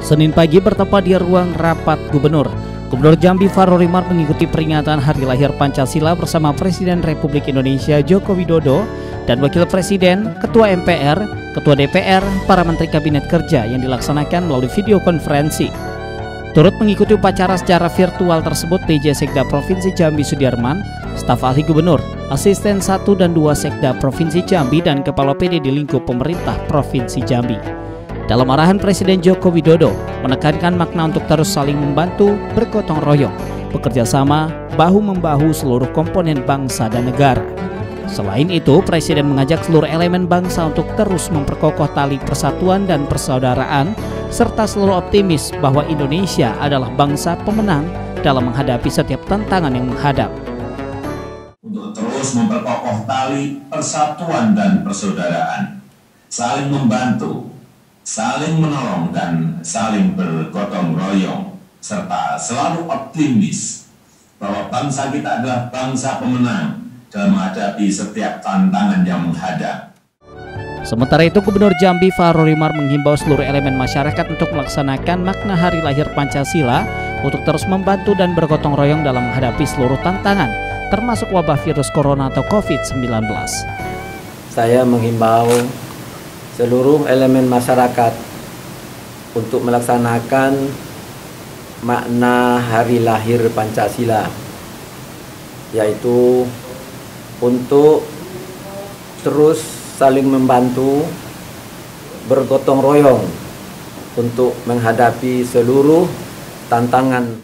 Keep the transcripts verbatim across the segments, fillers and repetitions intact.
Senin pagi bertempat di ruang rapat Gubernur. Gubernur Jambi Fahrul Rimar mengikuti peringatan Hari Lahir Pancasila bersama Presiden Republik Indonesia Joko Widodo dan Wakil Presiden, Ketua M P R, Ketua D P R, para Menteri Kabinet Kerja yang dilaksanakan melalui video konferensi. Turut mengikuti upacara secara virtual tersebut P J Sekda Provinsi Jambi Sudiarman, staf ahli Gubernur, asisten satu dan dua Sekda Provinsi Jambi dan Kepala P D di lingkup pemerintah Provinsi Jambi. Dalam arahan Presiden Joko Widodo menekankan makna untuk terus saling membantu, bergotong royong, bekerja sama, bahu-membahu seluruh komponen bangsa dan negara. Selain itu, Presiden mengajak seluruh elemen bangsa untuk terus memperkokoh tali persatuan dan persaudaraan, serta selalu optimis bahwa Indonesia adalah bangsa pemenang dalam menghadapi setiap tantangan yang menghadap. Untuk terus memperkokoh tali persatuan dan persaudaraan, saling membantu, saling menolong dan saling bergotong royong, serta selalu optimis bahwa bangsa kita adalah bangsa pemenang dalam menghadapi setiap tantangan yang menghadap. Sementara itu, Gubernur Jambi Fahrul Rimar menghimbau seluruh elemen masyarakat untuk melaksanakan makna Hari Lahir Pancasila untuk terus membantu dan bergotong royong dalam menghadapi seluruh tantangan, termasuk wabah virus corona atau covid sembilan belas. Saya menghimbau seluruh elemen masyarakat untuk melaksanakan makna Hari Lahir Pancasila, yaitu untuk terus saling membantu, bergotong royong untuk menghadapi seluruh tantangan.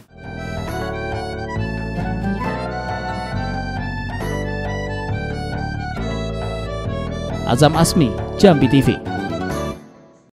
Azam Asmi, Jambi T V.